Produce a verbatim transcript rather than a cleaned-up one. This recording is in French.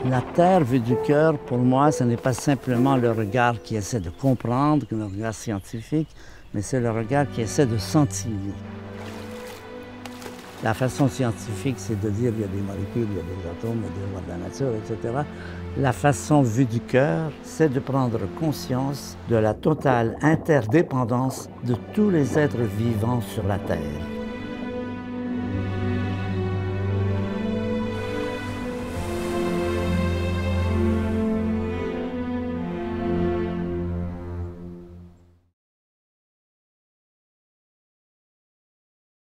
La Terre vue du cœur, pour moi, ce n'est pas simplement le regard qui essaie de comprendre, le regard scientifique, mais c'est le regard qui essaie de sentir. La façon scientifique, c'est de dire qu'il y a des molécules, il y a des atomes, il y a des lois de la nature, et cetera. La façon vue du cœur, c'est de prendre conscience de la totale interdépendance de tous les êtres vivants sur la Terre.